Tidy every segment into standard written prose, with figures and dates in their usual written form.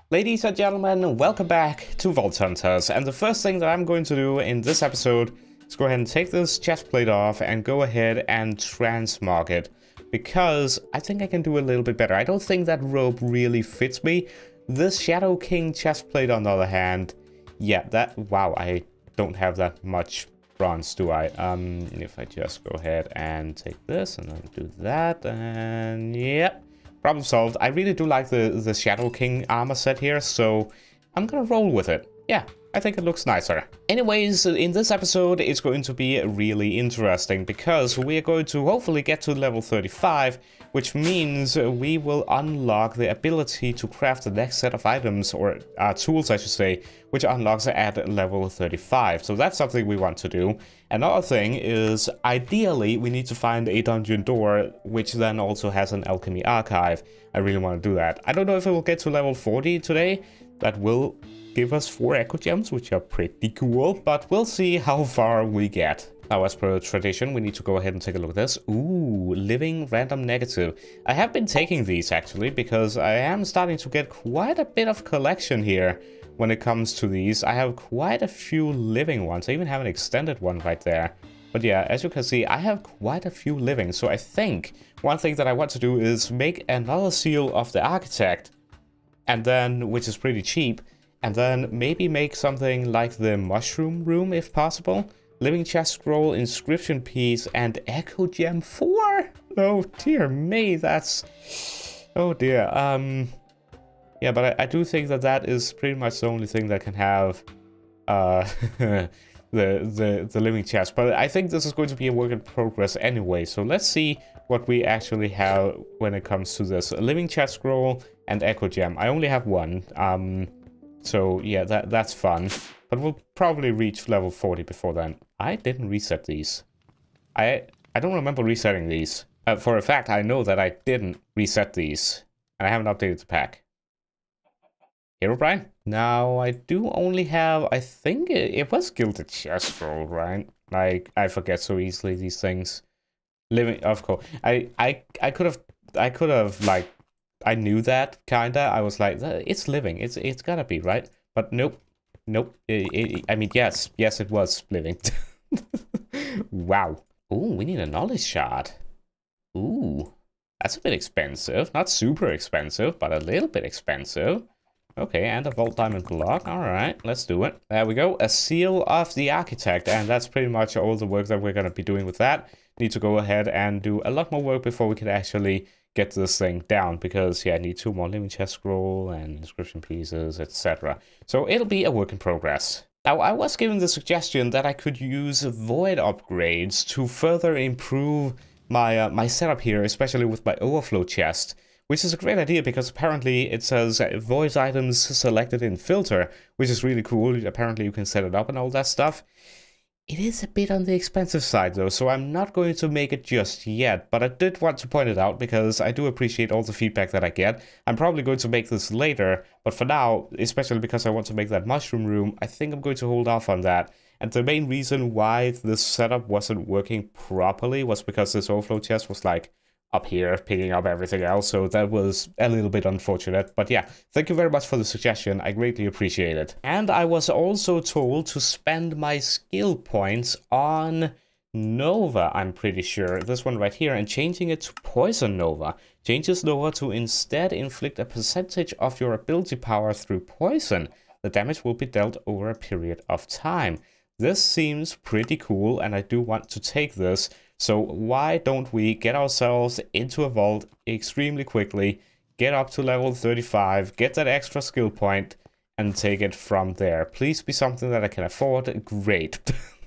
Ladies and gentlemen, welcome back to Vault Hunters, and the first thing that I'm going to do in this episode is go ahead and take this chest plate off and go ahead and transmog it, because I think I can do a little bit better. I don't think that rope really fits me. This Shadow King chest plate, on the other hand, yeah, wow, I don't have that much bronze, do I? If I just go ahead and take this and then do that, and yep. Problem solved. I really do like the Shadow King armor set here, so I'm gonna roll with it. Yeah, I think it looks nicer. Anyways, in this episode, it's going to be really interesting because we are going to hopefully get to level 35, which means we will unlock the ability to craft the next set of items, or tools I should say, which unlocks at level 35. So that's something we want to do. Another thing is, ideally, we need to find a dungeon door, which then also has an alchemy archive. I really want to do that. I don't know if it will get to level 40 today. That will give us 4 echo gems, which are pretty cool, but we'll see how far we get. Now, as per tradition, we need to go ahead and take a look at this. Ooh, living random negative. I have been taking these actually because I am starting to get quite a bit of collection here when it comes to these. I have quite a few living ones. I even have an extended one right there. But yeah, as you can see, I have quite a few living. So I think one thing that I want to do is make another seal of the architect, and then, which is pretty cheap, and then maybe make something like the mushroom room if possible. Living chest scroll, inscription piece, and echo gem 4. Oh dear me, that's, oh dear. Yeah, but I do think that that is pretty much the only thing that can have the living chest. But I think this is going to be a work in progress anyway. So let's see what we actually have when it comes to this. A living chest scroll and echo gem. I only have one. So yeah, that's fun. But we'll probably reach level 40 before then. I didn't reset these. I don't remember resetting these. For a fact, I know that I didn't reset these. And I haven't updated the pack. Herobrine? Now, I do only have, I think it was Gilded Chest Scroll, right? Like, I forget so easily these things. Living, of course. I could have, like, I knew that, kinda. I was like, it's living. It's gotta be, right? But nope. Nope. I mean, yes, it was living. Wow. Ooh, we need a knowledge shard. Ooh, that's a bit expensive. Not super expensive, but a little bit expensive. Okay, and a vault diamond block. All right, let's do it. There we go. A seal of the architect, and that's pretty much all the work that we're going to be doing with that. Need to go ahead and do a lot more work before we can actually get this thing down, because yeah, I need 2 more living chest scroll and inscription pieces, etc. So it'll be a work in progress. Now, I was given the suggestion that I could use void upgrades to further improve my my setup here, especially with my overflow chest, which is a great idea because apparently it says void items selected in filter, which is really cool. Apparently you can set it up and all that stuff. It is a bit on the expensive side though, so I'm not going to make it just yet, but I did want to point it out because I do appreciate all the feedback that I get. I'm probably going to make this later, but for now, especially because I want to make that mushroom room, I think I'm going to hold off on that. And the main reason why this setup wasn't working properly was because this overflow chest was like up here picking up everything else, so that was a little bit unfortunate. But yeah, thank you very much for the suggestion. I greatly appreciate it. And I was also told to spend my skill points on Nova, I'm pretty sure. This one right here, and changing it to Poison Nova. Changes Nova to instead inflict a percentage of your ability power through poison. The damage will be dealt over a period of time. This seems pretty cool, and I do want to take this. So why don't we get ourselves into a vault extremely quickly, get up to level 35, get that extra skill point, and take it from there. Please be something that I can afford. Great.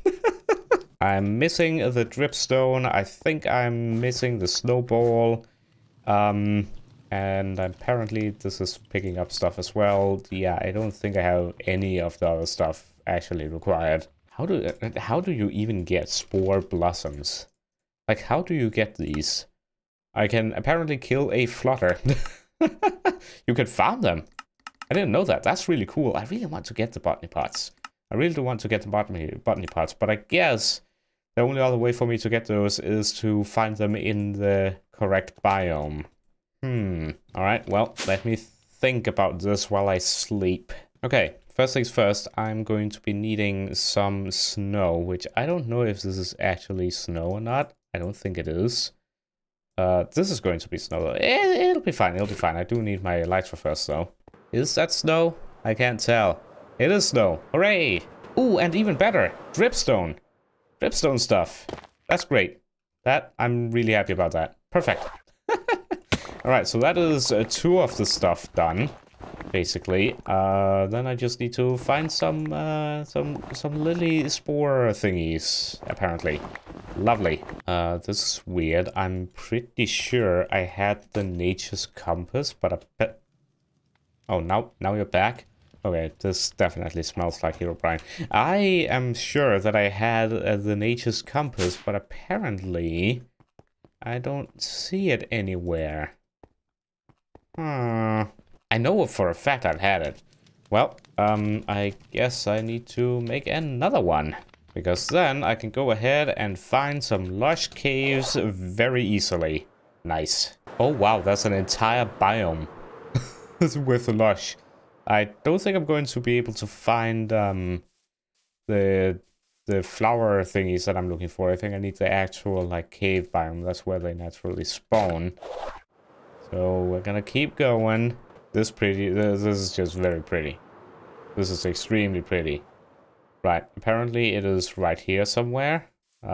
I'm missing the dripstone. I think I'm missing the snowball. And apparently this is picking up stuff as well. Yeah, I don't think I have any of the other stuff actually required. How do you even get spore blossoms? Like, how do you get these? I can apparently kill a flutter. You can farm them. I didn't know that. That's really cool. I really want to get the botany pots. I really do want to get the botany pots, but I guess the only other way for me to get those is to find them in the correct biome. Alright, well, let me think about this while I sleep. Okay, first things first, I'm going to be needing some snow, which I don't know if this is actually snow or not. I don't think it is. This is going to be snow. It'll be fine, it'll be fine. I do need my elytra first, though. Is that snow? I can't tell. It is snow. Hooray! Ooh, and even better, dripstone. Dripstone stuff. That's great. That, I'm really happy about that. Perfect. Alright, so that is 2 of the stuff done, basically. Then I just need to find some lily spore thingies, apparently. Lovely. This is weird. I'm pretty sure I had the nature's compass, but I bet... Oh, now you're back? Okay, this definitely smells like Herobrine. I am sure that I had the nature's compass, but apparently I don't see it anywhere. I know for a fact I've had it. Well, I guess I need to make another one. Because then I can go ahead and find some lush caves very easily. Nice. Oh wow, that's an entire biome with lush. I don't think I'm going to be able to find the flower thingies that I'm looking for. I think I need the actual like cave biome. That's where they naturally spawn. So we're gonna keep going. This is just very pretty. This is extremely pretty. Right, apparently it is right here somewhere.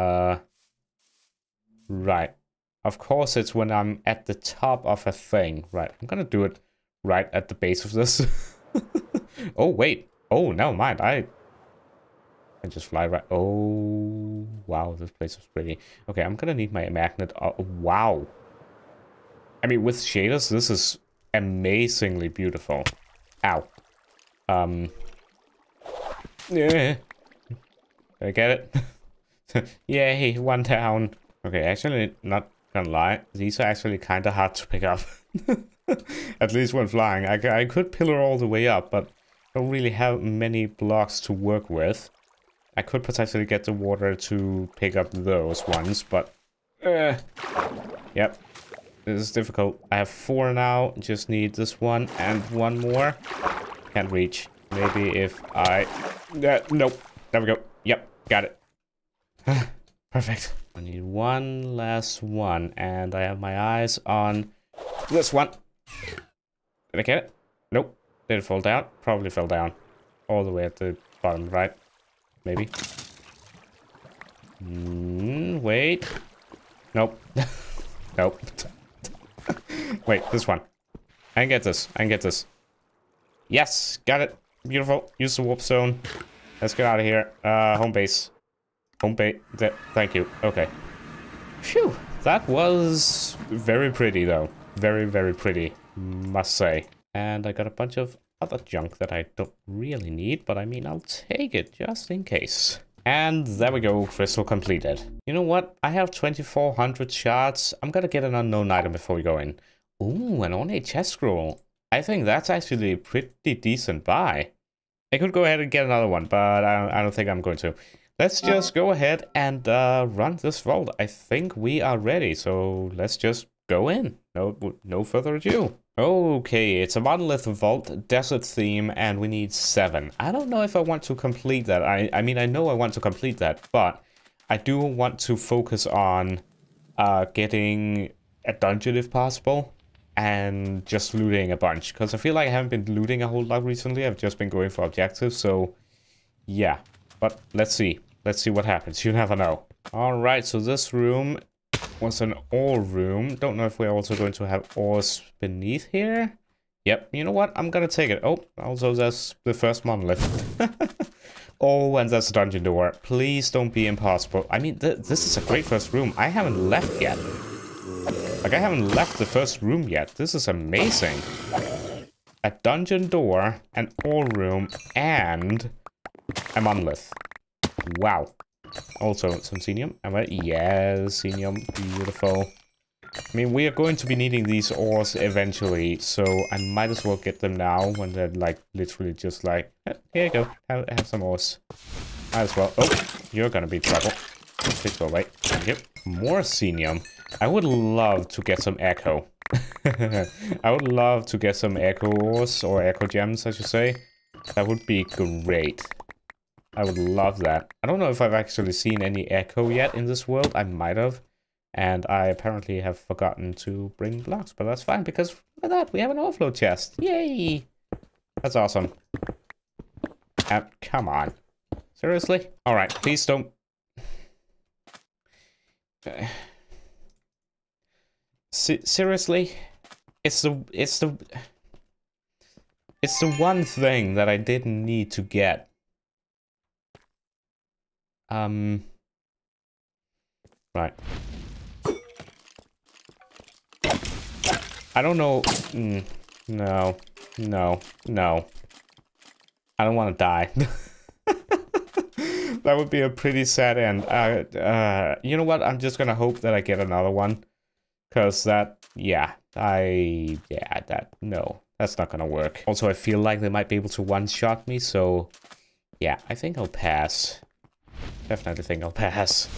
Right. Of course it's when I'm at the top of a thing. Right, I'm gonna do it right at the base of this. Oh, wait. Oh, never mind. I just fly right... Oh, wow, this place is pretty. Okay, I'm gonna need my magnet. Oh, wow. I mean, with shaders, this is amazingly beautiful. Ow. Yeah. Did I get it? Yay, 1 down. Okay, actually, not gonna lie. These are actually kind of hard to pick up. At least when flying. I could pillar all the way up, but don't really have many blocks to work with. I could potentially get the water to pick up those ones, but... Yep. This is difficult. I have 4 now. Just need this one and 1 more. Can't reach. Maybe if I... nope. There we go. Yep. Got it. Perfect. I need 1 last one. And I have my eyes on this one. Did I get it? Nope. Did it fall down? Probably fell down. All the way at the bottom, right? Maybe. Wait. Nope. Nope. Wait, this one. I can get this. I can get this. Yes, got it. Beautiful. Use the warp zone. Let's get out of here. Home base. Home base. Thank you. Okay. Phew. That was very pretty, though. Very, very pretty, must say. And I got a bunch of other junk that I don't really need, but I mean, I'll take it just in case. And there we go, crystal completed. You know what? I have 2400 shards. I'm gonna get an unknown item before we go in. Ooh, an ornate chest scroll. I think that's actually a pretty decent buy. I could go ahead and get another one, but I don't think I'm going to. Let's just go ahead and run this vault. I think we are ready, so let's just go in. No further ado. Okay, it's a monolith vault, desert theme, and we need 7. I don't know if I want to complete that. I mean, I know I want to complete that, but I do want to focus on getting a dungeon if possible, and just looting a bunch, because I feel like I haven't been looting a whole lot recently. I've just been going for objectives, so yeah. But let's see. Let's see what happens. You never know. Alright, so this room was an ore room. Don't know if we're also going to have ores beneath here. Yep, you know what? I'm gonna take it. Oh, also there's the first monolith. Oh, and there's a dungeon door. Please don't be impossible. I mean, this is a great first room. I haven't left yet. Like, I haven't left the first room yet. This is amazing. A dungeon door, an ore room, and a monolith. Wow. Also, some Xenium. Yes, Xenium. Beautiful. I mean, we are going to be needing these ores eventually, so I might as well get them now when they're, like, literally just like, here you go, have some ores. Might as well. Oh, you're gonna be trouble. Please go away. Thank you. More Xenium. I would love to get some Echo. I would love to get some Echoes, or Echo Gems, I should say. That would be great. I would love that. I don't know if I've actually seen any Echo yet in this world. I might have. And I apparently have forgotten to bring blocks, but that's fine, because look at that, we have an overflow chest. Yay! That's awesome. Come on. Seriously? Alright, please don't... Seriously? It's the one thing that I didn't need to get. Right. I don't know. No. I don't want to die. That would be a pretty sad end. You know what? I'm just gonna hope that I get another one. Cause that, no, that's not gonna work. Also, I feel like they might be able to one-shot me, so yeah, I think I'll pass. Definitely think I'll pass.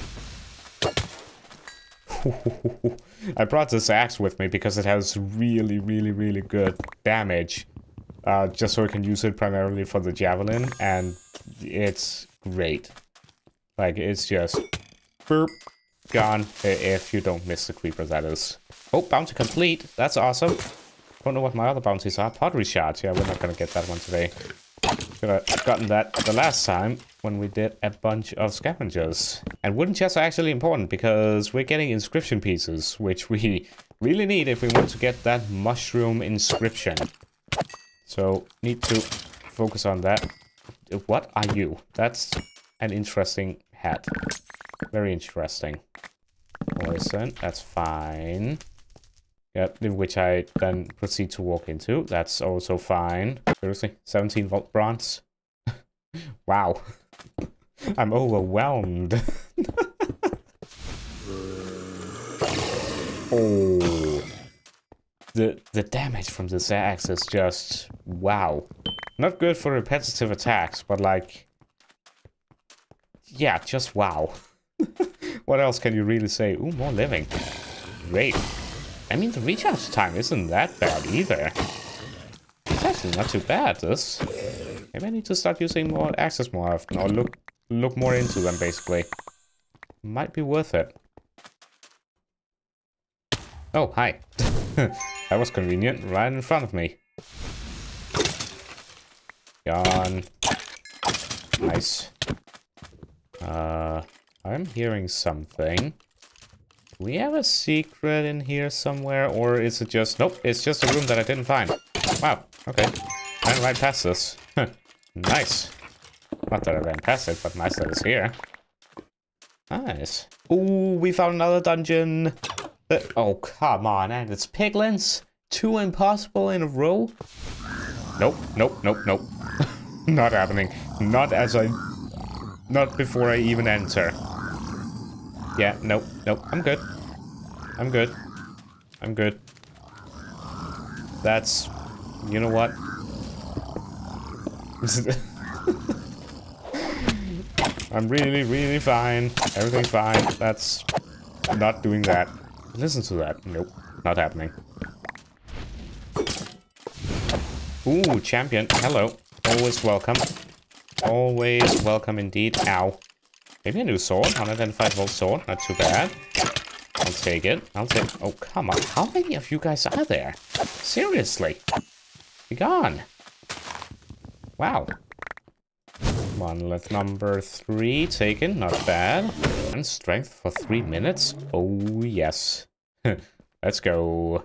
I brought this axe with me because it has really good damage. Just so I can use it primarily for the javelin, and it's great. Like, it's just boop, gone, if you don't miss the creeper, that is. Oh, bounty complete. That's awesome. Don't know what my other bounties are. Pottery shards. Yeah, we're not gonna get that one today. Could have gotten that the last time when we did a bunch of scavengers. And wooden chests are actually important because we're getting inscription pieces, which we really need if we want to get that mushroom inscription. So, need to focus on that. What are you? That's an interesting hat. Very interesting. Poison, that's fine. Yep, which I then proceed to walk into. That's also fine. Seriously, 17 volt bronze. Wow. I'm overwhelmed. Oh. The damage from this axe is just wow. Not good for repetitive attacks, but like, yeah, just wow. What else can you really say? Ooh, more living. Great. I mean, the recharge time isn't that bad either. It's actually not too bad, this. Maybe I need to start using more axes more often, or look more into them, basically. Might be worth it. Oh, hi. That was convenient, right in front of me. Gone. Nice. I'm hearing something. Do we have a secret in here somewhere, or is it just... Nope, it's just a room that I didn't find. Wow, okay. I ran right past this. Nice. Not that I ran past it, but nice that it's here. Nice. Ooh, we found another dungeon. Oh, come on, and it's piglins? 2 impossible in a row? Nope. Not happening. Not before I even enter. Yeah, nope. I'm good. That's... You know what? I'm really fine. Everything's fine. That's... Not doing that. Listen to that. Nope. Not happening. Ooh, champion. Hello. Always welcome. Always welcome indeed. Ow. Maybe a new sword. 105 volt sword. Not too bad. I'll take it. Oh, come on. How many of you guys are there? Seriously. Be gone. Wow. Monolith number 3 taken. Not bad. And strength for 3 minutes. Oh, yes. Let's go.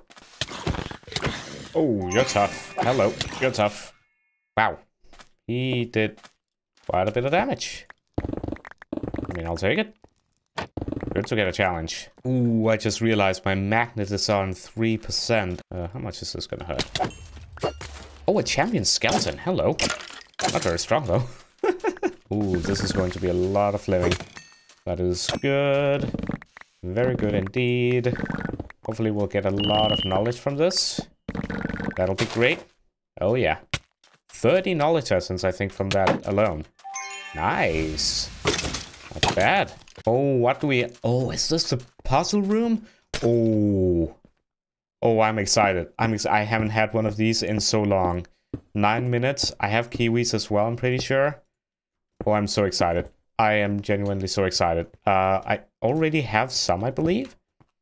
Oh, you're tough. Hello. You're tough. Wow. He did quite a bit of damage. I mean, I'll take it. Good to get a challenge. Ooh, I just realized my magnet is on 3%. How much is this gonna hurt? Oh, a champion skeleton. Hello. Not very strong, though. Ooh, this is going to be a lot of living. That is good. Very good indeed. Hopefully we'll get a lot of knowledge from this. That'll be great. Oh, yeah. 30 knowledge essence, I think, from that alone. Nice. Not bad. Oh, what do we... Oh, is this the puzzle room? Oh. Oh, I'm excited. I haven't had one of these in so long. 9 minutes. I have kiwis as well, I'm pretty sure. Oh, I'm so excited. I am genuinely so excited. I already have some, I believe.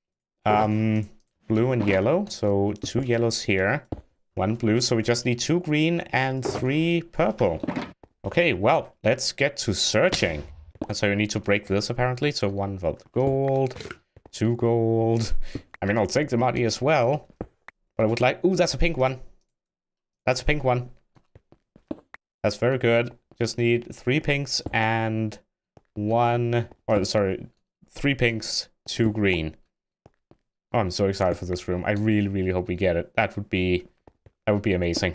Blue and yellow. So 2 yellows here. 1 blue. So we just need 2 green and 3 purple. Okay, well, let's get to searching. And so you need to break this, apparently. So 1 volt gold. 2 gold. I mean, I'll take the money as well. But I would like... Ooh, that's a pink one. That's a pink one. That's very good. Just need 3 pinks and 1... Or, sorry, 3 pinks, 2 green. Oh, I'm so excited for this room. I really, really hope we get it. That would be amazing.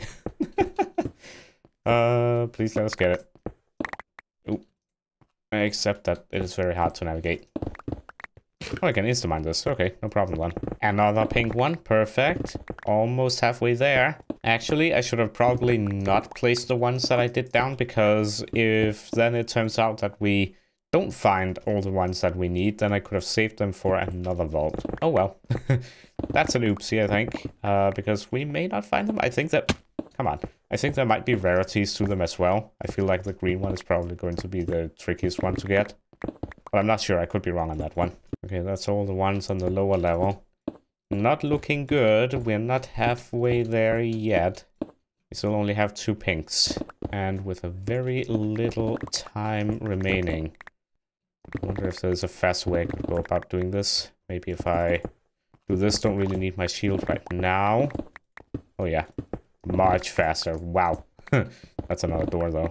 Please let us get it. Ooh. Except that it is very hard to navigate. Oh, I can insta-mine this. Okay, no problem then. Another pink one. Perfect. Almost halfway there. Actually, I should have probably not placed the ones that I did down, because if then it turns out that we don't find all the ones that we need, then I could have saved them for another vault. Oh well. That's an oopsie, I think. Because we may not find them. I think that... Come on. I think there might be rarities to them as well. I feel like the green one is probably going to be the trickiest one to get. But I'm not sure. I could be wrong on that one. Okay, that's all the ones on the lower level. Not looking good. We're not halfway there yet. We still only have 2 pinks. And with a very little time remaining. I wonder if there's a fast way I could go about doing this. Maybe if I do this, don't really need my shield right now. Oh yeah. Much faster. Wow. That's another door though.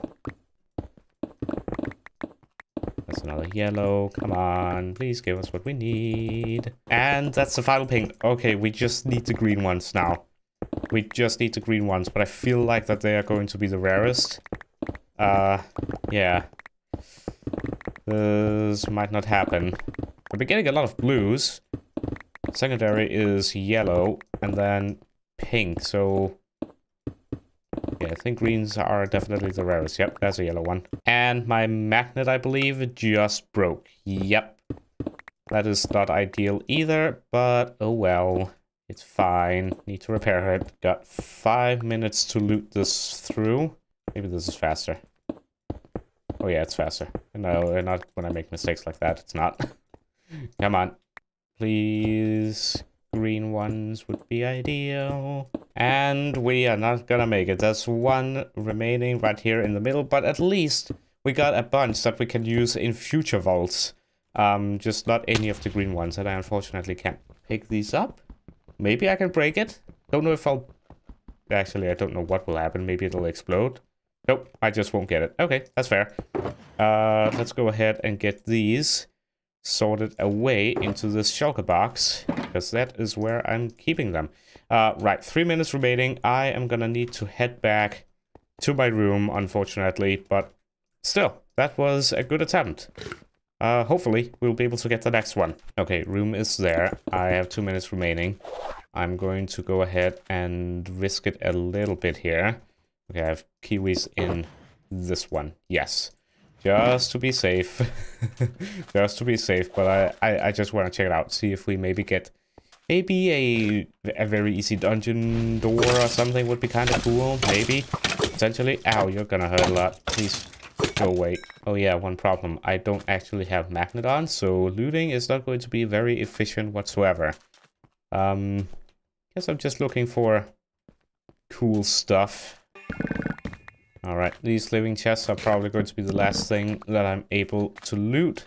That's another yellow. Come on. Please give us what we need. And that's the final pink. Okay, we just need the green ones now. We just need the green ones, but I feel like that they are going to be the rarest. Yeah. This might not happen. We're getting a lot of blues. Secondary is yellow, and then pink, so... Yeah, I think greens are definitely the rarest. Yep, that's a yellow one. And my magnet, I believe, just broke. Yep. That is not ideal either, but oh well. It's fine. Need to repair it. Got 5 minutes to loot this through. Maybe this is faster. Oh yeah, it's faster. No, not when I make mistakes like that. It's not. Come on. Please. Green ones would be ideal. And we are not gonna make it. There's 1 remaining right here in the middle, but at least we got a bunch that we can use in future vaults. Just not any of the green ones, and I unfortunately can't pick these up. Maybe I can break it. Don't know if I'll... Actually, I don't know what will happen. Maybe it'll explode. Nope, I just won't get it. Okay, that's fair. Let's go ahead and get these sorted away into this shulker box, because that is where I'm keeping them. Right, 3 minutes remaining. I am gonna need to head back to my room, unfortunately, but still, that was a good attempt. Hopefully, we'll be able to get the next one. Okay, room is there. I have 2 minutes remaining. I'm going to go ahead and risk it a little bit here. Okay, I have kiwis in this one. Yes. Just to be safe. Just to be safe, but I just want to check it out. See if we maybe get... Maybe a very easy dungeon door or something would be kind of cool. Maybe. Potentially. Ow, you're gonna hurt a lot. Please go away. Oh yeah, one problem. I don't actually have magnet on, so looting is not going to be very efficient whatsoever. Guess I'm just looking for cool stuff. Alright, these living chests are probably going to be the last thing that I'm able to loot.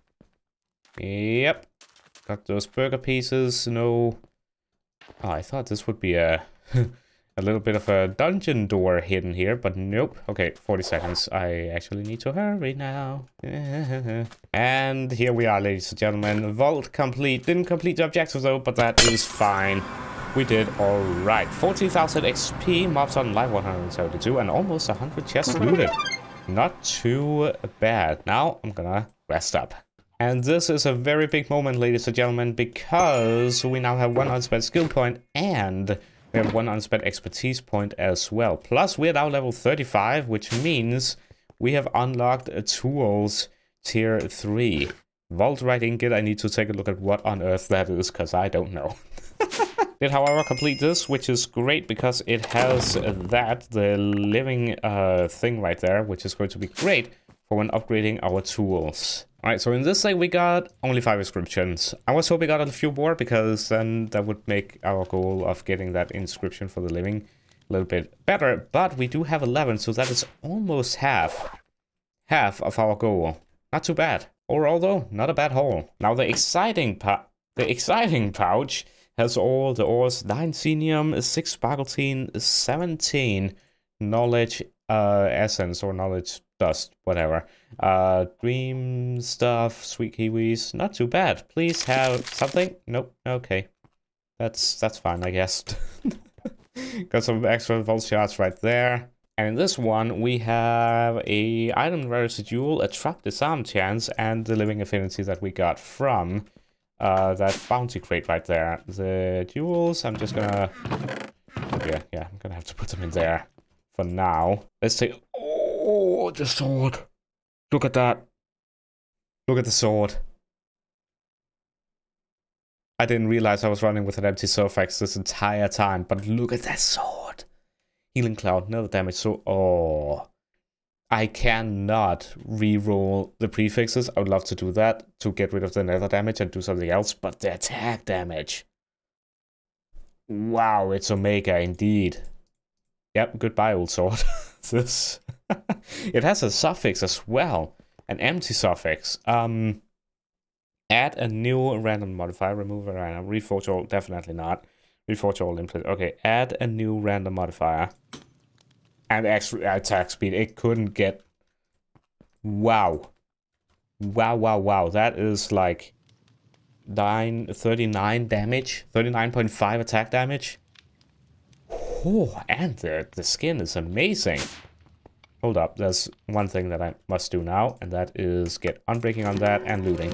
Yep. Got those burger pieces. No. Oh, I thought this would be a a little bit of a dungeon door hidden here, but nope. Okay, 40 seconds. I actually need to hurry now. And here we are, ladies and gentlemen. Vault complete. Didn't complete the objective though, but that is fine. We did alright. 14,000 XP, mobs on live 172, and almost 100 chests looted. Not too bad. Now I'm gonna rest up. And this is a very big moment, ladies and gentlemen, because we now have 1 unspent skill point and we have 1 unspent expertise point as well. Plus, we're now level 35, which means we have unlocked tools Tier 3. Vaultite ingot, I need to take a look at what on earth that is, because I don't know. Did, however, complete this, which is great because it has the living thing right there, which is going to be great for when upgrading our tools. Alright, so in this thing we got only 5 inscriptions. I was hoping we got a few more because then that would make our goal of getting that inscription for the living a little bit better. But we do have 11, so that is almost half of our goal. Not too bad. Overall though, not a bad haul. Now the exciting pouch has all the ores: 9 Xenium, 6 Sparkletine, 17 Knowledge Essence or Knowledge Dust, whatever. Dream Stuff, Sweet Kiwis, not too bad. Please have something? Nope, okay. That's fine, I guess. Got some extra vault shards right there. And in this one, we have a item rarity jewel, a trap disarm chance, and the living affinity that we got from that bounty crate right there. The jewels, I'm just gonna... Yeah, I'm gonna have to put them in there for now. Let's take... Oh, the sword. Look at that. Look at the sword. I didn't realize I was running with an empty Surfax this entire time, but look at that sword. Healing Cloud, another damage, so... Oh... I cannot re-roll the prefixes. I would love to do that to get rid of the nether damage and do something else, but the attack damage. Wow, it's Omega indeed. Yep, goodbye, old sword. This. It has a suffix as well, an empty suffix. Add a new random modifier, remove a random, reforge all, definitely not. Reforge all input. Okay, add a new random modifier. And extra attack speed, it couldn't get... Wow. Wow. That is like 39 damage, 39.5 attack damage. Oh, and the skin is amazing. Hold up, there's one thing that I must do now, and that is get unbreaking on that and looting.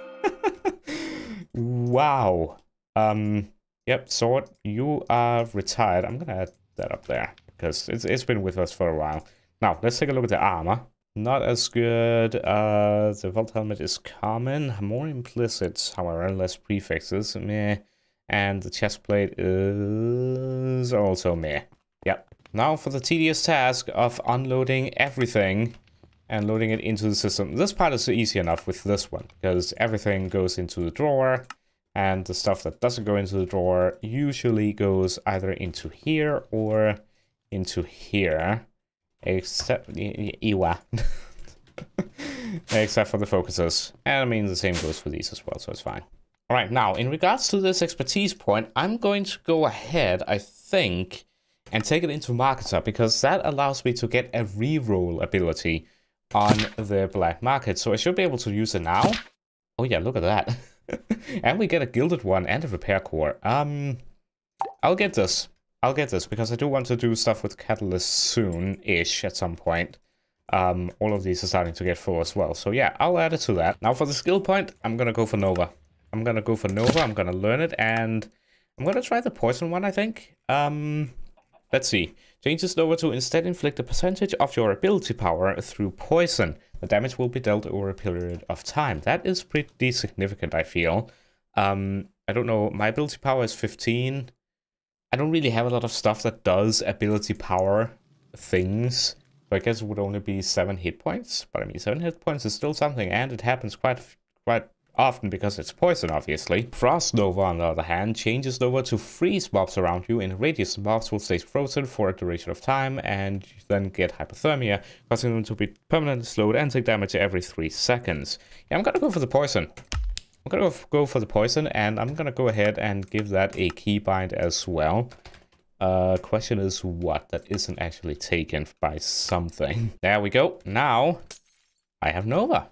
Wow. Yep, sword, you are retired. I'm gonna add that up there, because it's been with us for a while. Now, let's take a look at the armor. Not as good. The vault helmet is common. More implicit, however, less prefixes. Meh. And the chest plate is also meh. Yep. Now for the tedious task of unloading everything and loading it into the system. This part is easy enough with this one, because everything goes into the drawer. And the stuff that doesn't go into the drawer usually goes either into here or into here. Except Iwa. Except for the focuses. And I mean the same goes for these as well, so it's fine. Alright, now in regards to this expertise point, I'm going to go ahead, I think, and take it into Marketer, because that allows me to get a reroll ability on the black market. So I should be able to use it now. Oh yeah, look at that. And we get a gilded one and a repair core. I'll get this. I'll get this because I do want to do stuff with Catalyst soon-ish at some point. All of these are starting to get full as well. So yeah, I'll add it to that. Now for the skill point, I'm gonna go for Nova. I'm gonna learn it, and I'm gonna try the poison one, I think. Let's see. Changes Nova to instead inflict a percentage of your ability power through poison. The damage will be dealt over a period of time. That is pretty significant, I feel. I don't know, my ability power is 15. I don't really have a lot of stuff that does ability power things. So I guess it would only be 7 hit points. But I mean, 7 hit points is still something, and it happens quite often because it's poison, obviously. Frost Nova, on the other hand, changes Nova to freeze mobs around you in a radius. The mobs will stay frozen for a duration of time, and you then get hypothermia, causing them to be permanently slowed and take damage every 3 seconds. Yeah, I'm gonna go for the poison. I'm gonna go for the poison, and I'm gonna go ahead and give that a keybind as well. Question is what? That isn't actually taken by something. There we go. Now, I have Nova.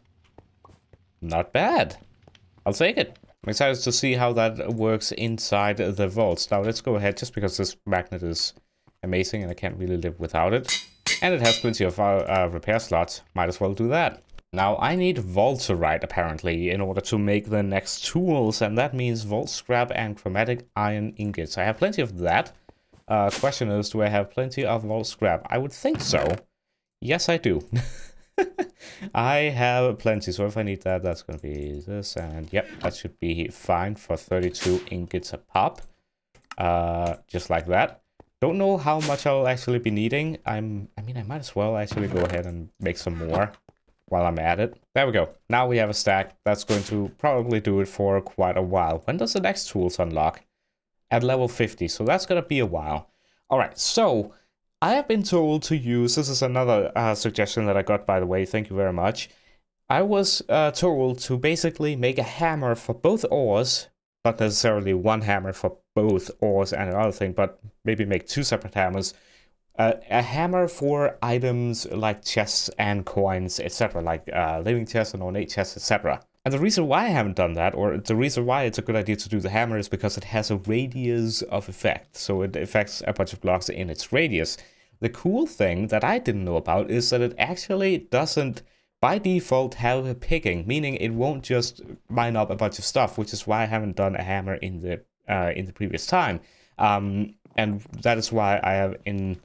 Not bad. I'll take it. I'm excited to see how that works inside the vaults. Now let's go ahead, just because this magnet is amazing and I can't really live without it. And it has plenty of repair slots. Might as well do that. Now I need Vaulterite apparently in order to make the next tools, and that means Vault Scrap and Chromatic Iron Ingots. I have plenty of that. Question is, do I have plenty of Vault Scrap? I would think so. Yes, I do. I have plenty, so if I need that, that's going to be this, and yep, that should be fine for 32 ingots a pop. Just like that. Don't know how much I'll actually be needing. I mean, I might as well actually go ahead and make some more while I'm at it. There we go. Now we have a stack. That's going to probably do it for quite a while. When does the next tools unlock? At level 50, so that's going to be a while. Alright, so I have been told to use, this is another suggestion that I got, by the way, thank you very much. I was told to basically make a hammer for both ores, not necessarily one hammer for both ores and another thing, but maybe make two separate hammers. A hammer for items like chests and coins, etc., like living chests and ornate chests, etc. And the reason why I haven't done that, or the reason why it's a good idea to do the hammer, is because it has a radius of effect. So it affects a bunch of blocks in its radius. The cool thing that I didn't know about is that it actually doesn't, by default, have a picking, meaning it won't just mine up a bunch of stuff, which is why I haven't done a hammer in the previous time. And that is why I have in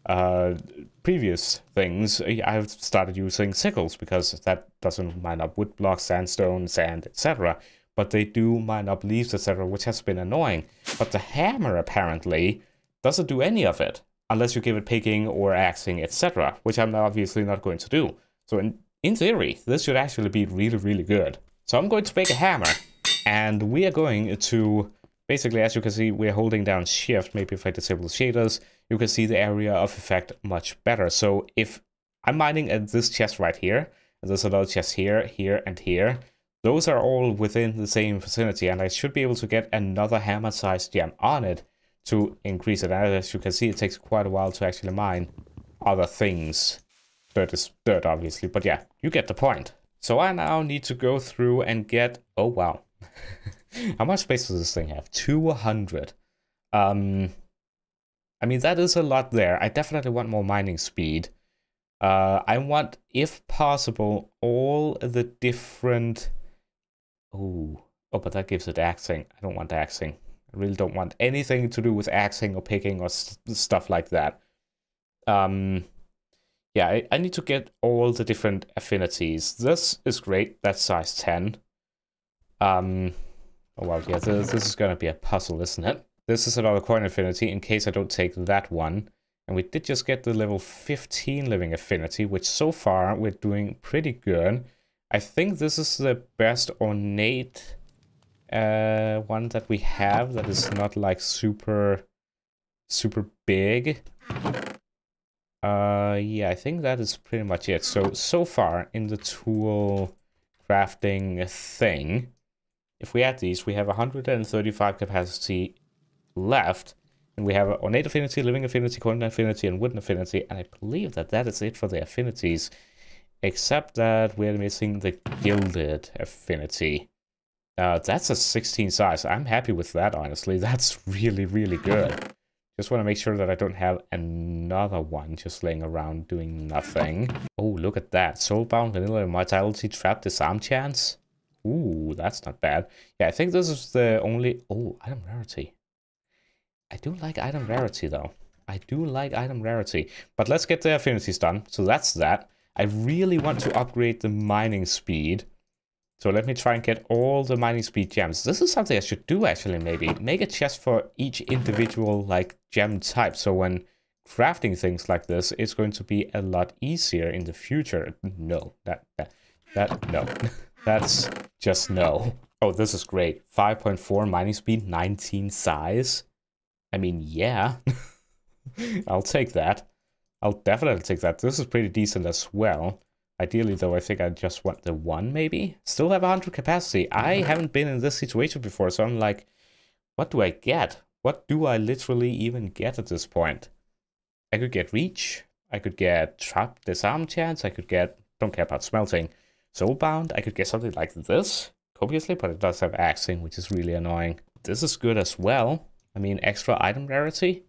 previous things, I've started using sickles, because that doesn't mine up wood blocks, sandstone, sand, etc. But they do mine up leaves, etc., which has been annoying. But the hammer apparently doesn't do any of it, unless you give it picking or axing, etc., which I'm obviously not going to do. So in theory, this should actually be really, really good. So I'm going to make a hammer, and we are going to, basically, as you can see, we're holding down shift. Maybe if I disable the shaders, you can see the area of effect much better. So if I'm mining at this chest right here, and there's another chest here, here, and here, those are all within the same vicinity, and I should be able to get another hammer-sized gem on it to increase it. And as you can see, it takes quite a while to actually mine other things. Dirt is dirt, obviously, but yeah, you get the point. So I now need to go through and get, oh wow. How much space does this thing have? 200. I mean, that is a lot there. I definitely want more mining speed. I want, if possible, all the different... Oh, but that gives it axing. I don't want axing. I really don't want anything to do with axing or picking or stuff like that. Yeah, I need to get all the different affinities. This is great. That's size 10. Oh, well, yeah, this is going to be a puzzle, isn't it? This is another coin affinity in case I don't take that one. And we did just get the level 15 living affinity, which so far we're doing pretty good. I think this is the best ornate one that we have that is not like super big. Yeah, I think that is pretty much it. So far in the tool crafting thing, if we add these, we have 135 capacity left, and we have ornate affinity, living affinity, coin affinity, and wooden affinity, and I believe that that is it for the affinities, except that we're missing the gilded affinity. That's a 16 size. I'm happy with that, honestly. That's really, really good. Just want to make sure that I don't have another one just laying around doing nothing. Oh, look at that. Soulbound, vanilla, immortality, trap, disarm chance. Ooh, that's not bad. Yeah, I think this is the only... Oh, item rarity. I do like item rarity, though. I do like item rarity. But let's get the affinities done. So that's that. I really want to upgrade the mining speed. So let me try and get all the mining speed gems. This is something I should do, actually, maybe. Make a chest for each individual, like, gem type. So when crafting things like this, it's going to be a lot easier in the future. No, no. That's just no. Oh, this is great. 5.4 mining speed, 19 size. I mean, yeah. I'll take that. I'll definitely take that. This is pretty decent as well. Ideally, though, I think I just want the one, maybe? Still have 100 capacity. I haven't been in this situation before, so I'm like, what do I get? What do I literally even get at this point? I could get reach. I could get trap disarm chance. I could get, don't care about smelting, soulbound. I could get something like this, obviously, but it does have axing, which is really annoying. This is good as well. I mean, extra item rarity.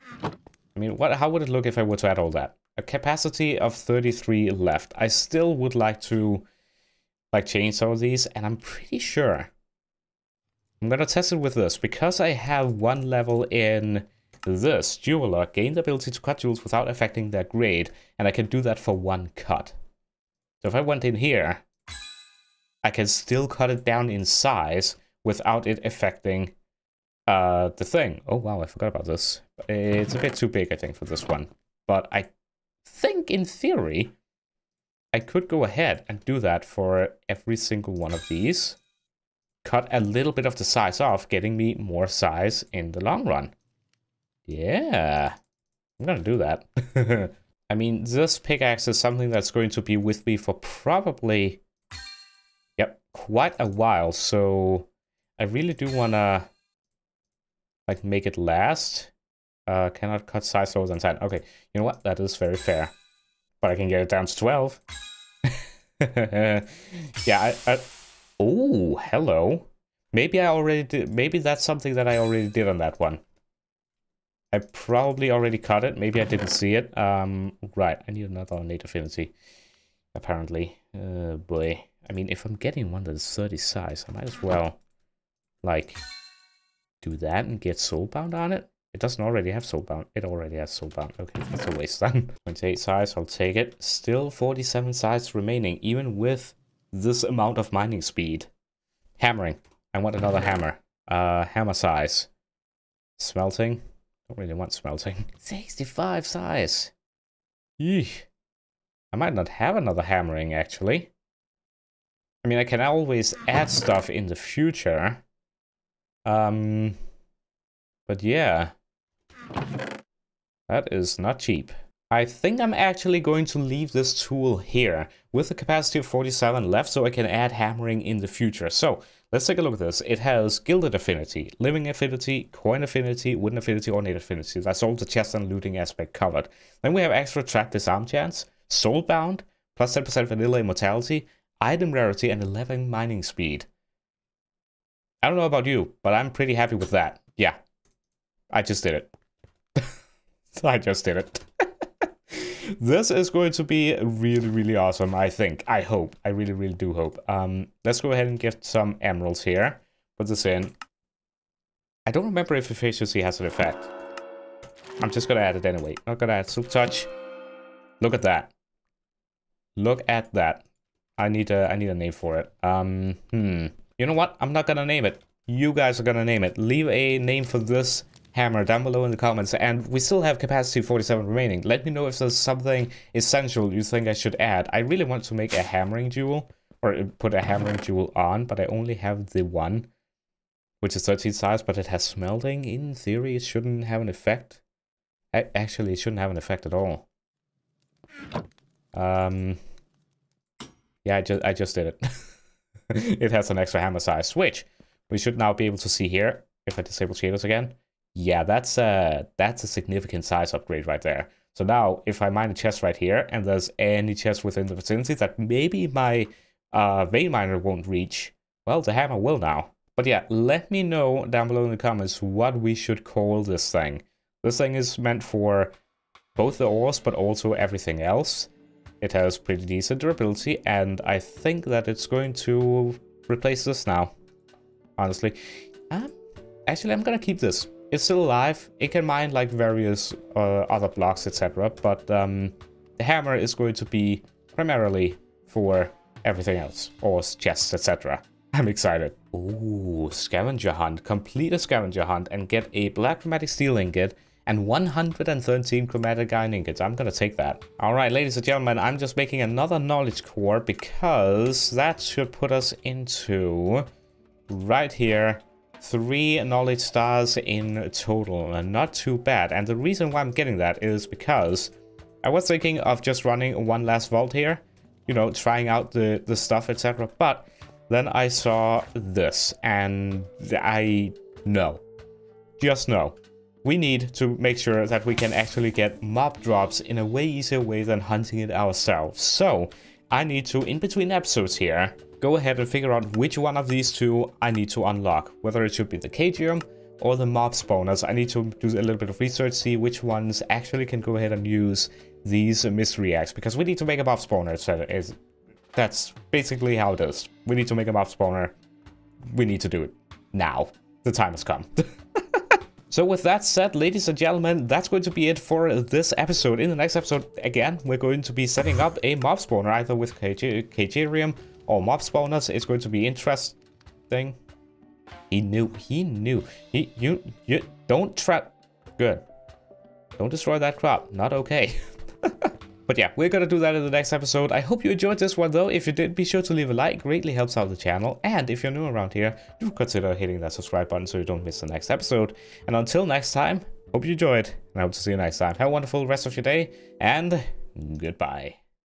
I mean, how would it look if I were to add all that? A capacity of 33 left. I still would like to, like, change some of these, and I'm pretty sure I'm gonna test it with this. Because I have one level in this, Jeweler, gain the ability to cut jewels without affecting their grade, and I can do that for one cut. So if I went in here, I can still cut it down in size without it affecting the thing. Oh wow, I forgot about this. It's a bit too big, I think, for this one. But I think, in theory, I could go ahead and do that for every single one of these. Cut a little bit of the size off, getting me more size in the long run. Yeah, I'm gonna do that. I mean, this pickaxe is something that's going to be with me for probably, yep, quite a while. So I really do wanna, like, make it last. Cannot cut size lower than 10. Okay, you know what? That is very fair. But I can get it down to 12. Yeah, oh, hello. Maybe I already did. Maybe that's something that I already did on that one. I probably already cut it. Maybe I didn't see it. Right, I need another innate affinity. Apparently. Boy. I mean, if I'm getting one that is 30 size, I might as well, like, do that and get soulbound on it. It doesn't already have soulbound. It already has soulbound. Okay, that's a waste then. 28 size, I'll take it. Still 47 size remaining, even with this amount of mining speed. Hammering. I want another hammer. Hammer size. Smelting. Don't really want smelting. 65 size. Eesh. I might not have another hammering, actually. I mean, I can always add stuff in the future. But yeah. That is not cheap. I think I'm actually going to leave this tool here with a capacity of 47 left so I can add hammering in the future. So let's take a look at this. It has gilded affinity, living affinity, coin affinity, wooden affinity, ornate affinity. That's all the chest and looting aspect covered. Then we have extra track disarm chance, soulbound, plus 10% vanilla immortality, item rarity, and 11 mining speed. I don't know about you, but I'm pretty happy with that. Yeah, I just did it. I just did it. This is going to be really, really awesome, I think. I hope. I really, really do hope. Let's go ahead and get some emeralds here. Put this in. I don't remember if efficiency has an effect. I'm just gonna add it anyway. Not gonna add Silk Touch. Look at that. Look at that. I need a name for it. You know what? I'm not gonna name it. You guys are gonna name it. Leave a name for this hammer down below in the comments, and we still have capacity 47 remaining. Let me know if there's something essential you think I should add. I really want to make a hammering jewel, or put a hammering jewel on, but I only have the one, which is 13 size, but it has smelting. In theory, it shouldn't have an effect. Actually, it shouldn't have an effect at all. Yeah, I just did it. It has an extra hammer size, which we should now be able to see here if I disable shaders again. Yeah, that's a significant size upgrade right there. So now, if I mine a chest right here, and there's any chest within the vicinity that maybe my vein miner won't reach, well, the hammer will now. But yeah, let me know down below in the comments what we should call this thing. This thing is meant for both the ores, but also everything else. It has pretty decent durability, and I think that it's going to replace this now. Honestly. Actually, I'm gonna keep this. It's still alive. It can mine like various other blocks, etc. But the hammer is going to be primarily for everything else, or chests, etc. I'm excited. Ooh, scavenger hunt. Complete a scavenger hunt and get a black chromatic steel ingot and 113 chromatic iron ingots. I'm gonna take that. Alright, ladies and gentlemen, I'm just making another knowledge core because that should put us into right here. 3 knowledge stars in total, and not too bad. And the reason why I'm getting that is because I was thinking of just running one last vault here, you know, trying out the stuff, etc. But then I saw this, and I know, just know, we need to make sure that we can actually get mob drops in a way easier way than hunting it ourselves. So I need to, in between episodes here, go ahead and figure out which one of these two I need to unlock. Whether it should be the Cagium or the mob spawners. I need to do a little bit of research, see which ones actually can go ahead and use these mystery eggs. Because we need to make a mob spawner. So that's basically how it is. We need to make a mob spawner. We need to do it now. The time has come. So with that said, ladies and gentlemen, that's going to be it for this episode. In the next episode, again, we're going to be setting up a mob spawner, either with Kagerium or mob spawners. It's going to be interesting. He knew. You don't trap. Good. Don't destroy that crop. Not okay. But yeah, we're gonna do that in the next episode. I hope you enjoyed this one though. If you did, be sure to leave a like. Greatly helps out the channel. And if you're new around here, do consider hitting that subscribe button so you don't miss the next episode. And until next time, hope you enjoyed. And I hope to see you next time. Have a wonderful rest of your day. And goodbye.